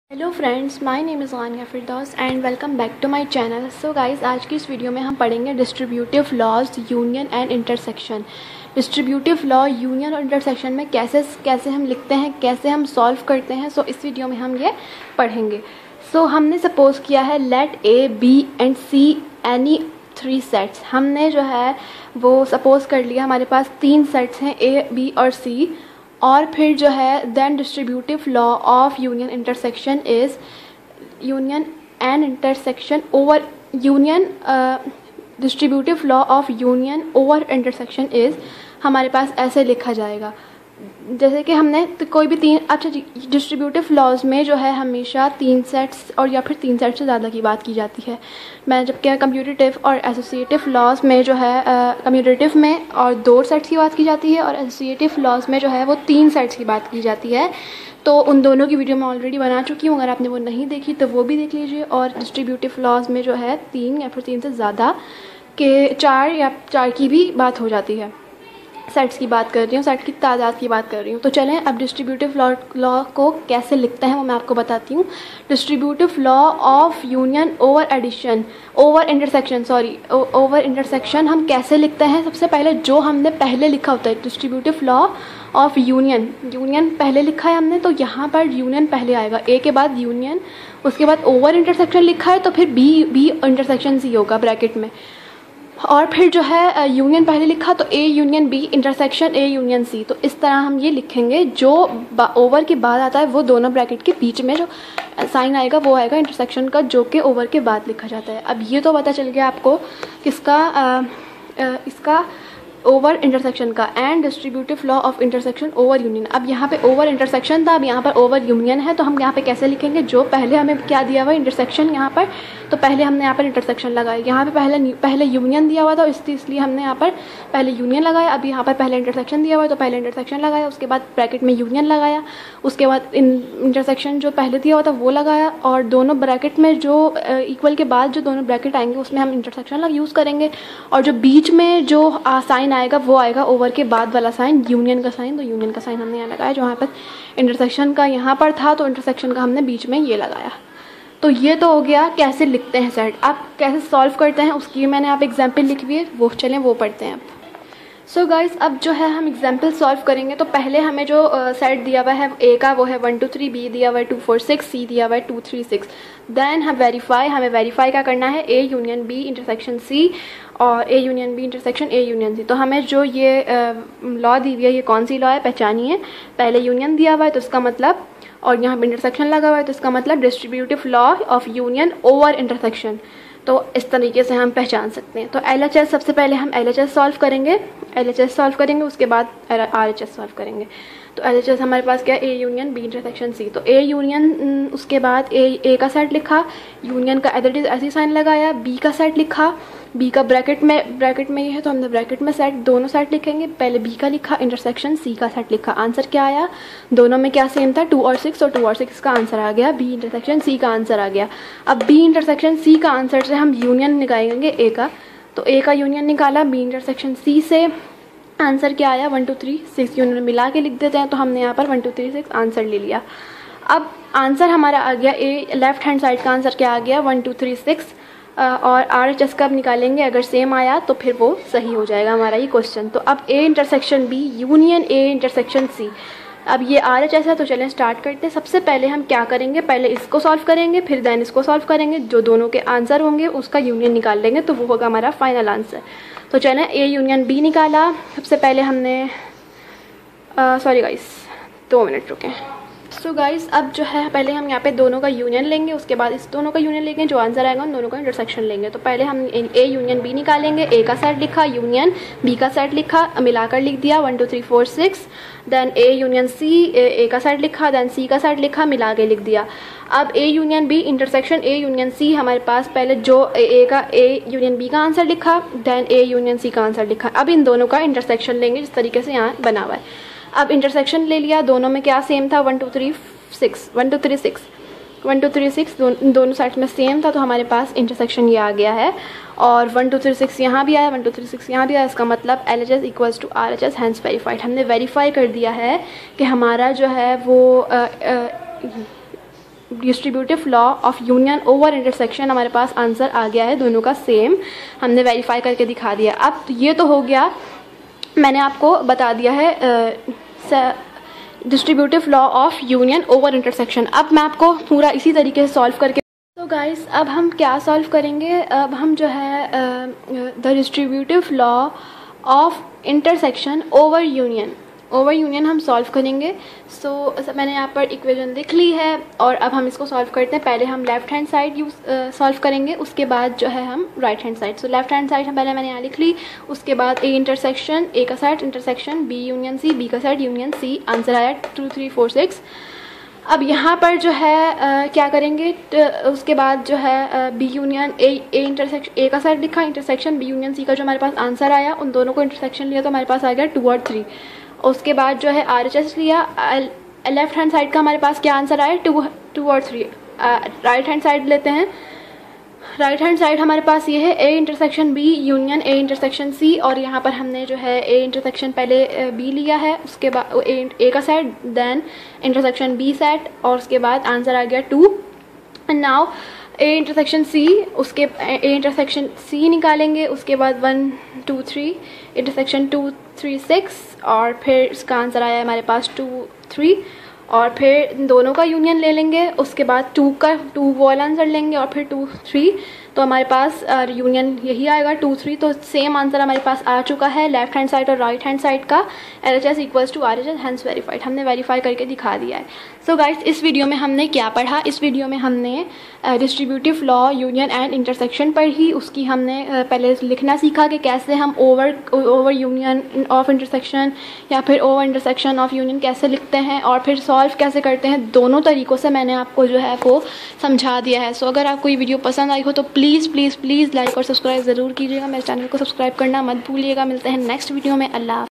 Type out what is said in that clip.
Hello friends, my name is Ghania Firdaus and welcome back to my channel. So guys, आज की इस video में हम पढ़ेंगे distributive laws, union and intersection. Distributive law, union और intersection में कैसे हम लिखते हैं, कैसे हम सॉल्व करते हैं। सो इस वीडियो में हम ये पढ़ेंगे। सो हमने सपोज किया है let A B and C any 3 sets. हमने जो है वो सपोज कर लिया हमारे पास 3 सेट्स हैं, ए बी और सी। और फिर जो है then distributive law of union intersection is union and intersection over union. Distributive law of union over intersection is हमारे पास ऐसे लिखा जाएगा, जैसे कि हमने तो कोई भी 3 अच्छा जी, डिस्ट्रीब्यूटिव लॉज में जो है हमेशा 3 सेट्स और या फिर 3 सेट से ज़्यादा की बात की जाती है। मैं जबकि कम्यूटेटिव और एसोसिएटिव लॉज में जो है कम्यूटेटिव में और 2 सेट्स की बात की जाती है और एसोसिएटिव लॉज में जो है वो 3 सेट्स की बात की जाती है। तो उन दोनों की वीडियो मैं ऑलरेडी बना चुकी हूँ, अगर आपने वो नहीं देखी तो वो भी देख लीजिए। और डिस्ट्रीब्यूटिव लॉज में जो है 3 या फिर 3 से ज़्यादा के 4 या 4 की भी बात हो जाती है। सेट्स की बात कर रही हूँ, सेट की तादाद की बात कर रही हूँ। तो चलें अब डिस्ट्रीब्यूटिव लॉ को कैसे लिखते हैं वो मैं आपको बताती हूँ। Distributive law of union over addition over intersection हम कैसे लिखते हैं। सबसे पहले जो हमने पहले लिखा होता है डिस्ट्रीब्यूटिव लॉ ऑफ यूनियन पहले लिखा है हमने, तो यहाँ पर यूनियन पहले आएगा, ए के बाद यूनियन, उसके बाद ओवर इंटरसेक्शन लिखा है तो फिर बी इंटरसेक्शन सी होगा ब्रैकेट में। और फिर जो है यूनियन पहले लिखा तो A union B intersection A union C. तो इस तरह हम ये लिखेंगे। जो ओवर के बाद आता है वो दोनों ब्रैकेट के बीच में जो साइन आएगा वो आएगा इंटरसेक्शन का, जो कि ओवर के बाद लिखा जाता है। अब ये तो पता चल गया आपको किसका, इसका ओवर इंटरसेक्शन का, and distributive law of intersection over union. अब यहाँ पे ओवर इंटरसेक्शन था, अब यहाँ पर ओवर यूनियन है। तो हम यहाँ पे कैसे लिखेंगे, जो पहले हमें क्या दिया हुआ इंटरसेक्शन यहाँ पर, तो पहले हमने यहाँ पर इंटरसेक्शन लगाया। यहाँ पे पहले यूनियन दिया हुआ था इसलिए हमने यहाँ पर पहले यूनियन लगाया। अब यहाँ पर पहले इंटरसेक्शन दिया हुआ है तो पहले इंटरसेक्शन लगाया, उसके बाद ब्रैकेट में यूनियन लगाया, उसके बाद इंटरसेक्शन जो पहले दिया हुआ था वो लगाया, और दोनों ब्रैकेट में जो इक्वल के बाद जो दोनों ब्रैकेट आएंगे उसमें हम इंटरसेक्शन यूज़ करेंगे। और जो बीच में जो साइन आएगा वो आएगा ओवर के बाद वाला साइन, यूनियन का साइन। तो यूनियन का साइन हमने यहाँ लगाया, जो यहाँ पर इंटरसेक्शन का यहाँ पर था तो इंटरसेक्शन का हमने बीच में ये लगाया। तो ये तो हो गया कैसे लिखते हैं सेट। अब कैसे सॉल्व करते हैं उसकी मैंने आप एग्जाम्पल लिखी हुई है, वो चलें वो पढ़ते हैं अब। सो गाइस, अब जो है हम एग्जाम्पल सॉल्व करेंगे। तो पहले हमें जो सेट दिया हुआ है ए का वो है 1 2 3, बी दिया हुआ है 2 4 6, सी दिया हुआ है 2 3 6। देन हमें वेरीफाई क्या करना है, A union B intersection C और A union B intersection A union C. तो हमें जो ये लॉ दी हुई है ये कौन सी लॉ है पहचानिए। पहले यूनियन दिया हुआ है तो इसका मतलब, और यहाँ पर इंटरसेक्शन लगा हुआ है तो इसका मतलब distributive law of union over intersection. तो इस तरीके से हम पहचान सकते हैं। तो LHS सबसे पहले हम LHS सॉल्व करेंगे, उसके बाद RHS सॉल्व करेंगे। तो LHS हमारे पास क्या है, A union B intersection C. तो ए यूनियन, उसके बाद ए का सेट लिखा, यूनियन का एज इट इज ऐसी साइन लगाया, बी का सेट लिखा, बी का ब्रैकेट में ये है तो हमने ब्रैकेट में सेट दोनों सेट लिखेंगे। पहले बी का लिखा, इंटरसेक्शन सी का सेट लिखा। आंसर क्या आया, दोनों में क्या सेम था, 2 और 6, और 2 और 6 का आंसर आ गया, बी इंटरसेक्शन सी का आंसर आ गया। अब बी इंटरसेक्शन सी का आंसर से हम यूनियन निकालेंगे ए का। तो ए का यूनियन निकाला, बी इंटरसेक्शन सी से आंसर क्या आया 1 2 3 6, यूनियन मिला के लिख देते हैं। तो हमने यहाँ पर 1 2 3 6 आंसर ले लिया। अब आंसर हमारा आ गया, ए लेफ्ट हैंड साइड का आंसर क्या आ गया 1 2 3 6। और RHS कब निकालेंगे, अगर सेम आया तो फिर वो सही हो जाएगा हमारा ये क्वेश्चन। तो अब A intersection B union A intersection C. अब ये RHS है तो चलें स्टार्ट करते हैं। सबसे पहले हम क्या करेंगे, पहले इसको सॉल्व करेंगे, फिर देन इसको सॉल्व करेंगे। जो दोनों के आंसर होंगे उसका यूनियन निकाल लेंगे तो वो होगा हमारा फाइनल आंसर। तो चलें ए यूनियन बी निकाला। सबसे पहले हमने सॉरी गाइस 2 मिनट रुकें। सो गाइस, अब जो है पहले हम यहाँ पे दोनों का यूनियन लेंगे, उसके बाद इस दोनों का यूनियन लेंगे, जो आंसर आएगा उन दोनों का इंटरसेक्शन लेंगे। तो पहले हम ए यूनियन बी निकालेंगे। ए का सेट लिखा, यूनियन बी का सेट लिखा, मिलाकर लिख दिया 1 2 3 4 6। देन ए यूनियन सी, ए का सेट लिखा, देन सी का सेट लिखा, मिला के लिख दिया। अब A union B intersection A union C, हमारे पास पहले जो ए यूनियन बी का आंसर लिखा, देन ए यूनियन सी का आंसर लिखा। अब इन दोनों का इंटरसेक्शन लेंगे जिस तरीके से यहाँ बना हुआ है। अब इंटरसेक्शन ले लिया, दोनों में क्या सेम था 1 2 3 6 1 2 3 6 दोनों साइड्स में सेम था। तो हमारे पास इंटरसेक्शन ये आ गया है। और 1 2 3 6 यहाँ भी आया, 1 2 3 6 यहाँ भी आया। इसका मतलब LHS equals to RHS, hence verified. हमने वेरीफाई कर दिया है कि हमारा जो है वो distributive law of union over intersection हमारे पास आंसर आ गया है, दोनों का सेम हमने वेरीफाई करके दिखा दिया। अब ये तो हो गया, मैंने आपको बता दिया है distributive law of union over intersection. अब मैं आपको पूरा इसी तरीके से सॉल्व करके, तो गाइस अब हम क्या सॉल्व करेंगे, अब हम जो है the distributive law of intersection over union हम सॉल्व करेंगे। सो मैंने यहाँ पर इक्वेशन लिख ली है और अब हम इसको सॉल्व करते हैं। पहले हम लेफ्ट हैंड साइड सॉल्व करेंगे, उसके बाद जो है हम right hand side. So left hand side पहले मैंने यहाँ लिख ली, उसके बाद ए इंटरसेक्शन, ए का side intersection B union C, B का साइड यूनियन सी, आंसर आया 2 3 4 6। अब यहाँ पर जो है क्या करेंगे, उसके बाद जो है B union A intersection, A का साइड लिखा, इंटरसेक्शन बी यूनियन सी का जो हमारे पास आंसर आया, उन दोनों को इंटरसेक्शन लिया तो हमारे पास आ गया 2 और 3। उसके बाद जो है RHS लिया, लेफ्ट हैंड साइड का हमारे पास क्या आंसर आया 2 और 3। राइट हैंड साइड लेते हैं, राइट हैंड साइड हमारे पास ये है A intersection B union A intersection C, और यहाँ पर हमने जो है ए इंटरसेक्शन पहले बी लिया है, उसके बाद ए का side, then intersection B set, और उसके बाद आंसर आ गया 2। And now A intersection C, उसके ए इंटरसेक्शन सी निकालेंगे, उसके बाद 1 2 3 इंटरसेक्शन 2 3 6, और फिर इसका आंसर आया हमारे पास 2 3, और फिर दोनों का यूनियन ले लेंगे, उसके बाद 2 वॉल आंसर लेंगे और फिर 2 3, तो हमारे पास यूनियन यही आएगा 2 3। तो सेम आंसर हमारे पास आ चुका है लेफ्ट हैंड साइड और राइट हैंड साइड का, LHS equals to RHS, hence verified, हमने वेरीफाई करके दिखा दिया है। सो गाइस इस वीडियो में हमने क्या पढ़ा, इस वीडियो में हमने distributive law union and intersection पढ़ी, उसकी हमने पहले लिखना सीखा कि कैसे हम ओवर यूनियन ऑफ इंटरसेक्शन या फिर ओवर इंटरसेक्शन ऑफ यूनियन कैसे लिखते हैं, और फिर सॉल्व कैसे करते हैं, दोनों तरीक़ों से मैंने आपको जो है वो समझा दिया है। सो अगर आपको ये वीडियो पसंद आई हो तो प्लीज़ लाइक और सब्सक्राइब ज़रूर कीजिएगा, मेरे चैनल को सब्सक्राइब करना मत भूलिएगा। मिलते हैं नेक्स्ट वीडियो में, अल्लाह।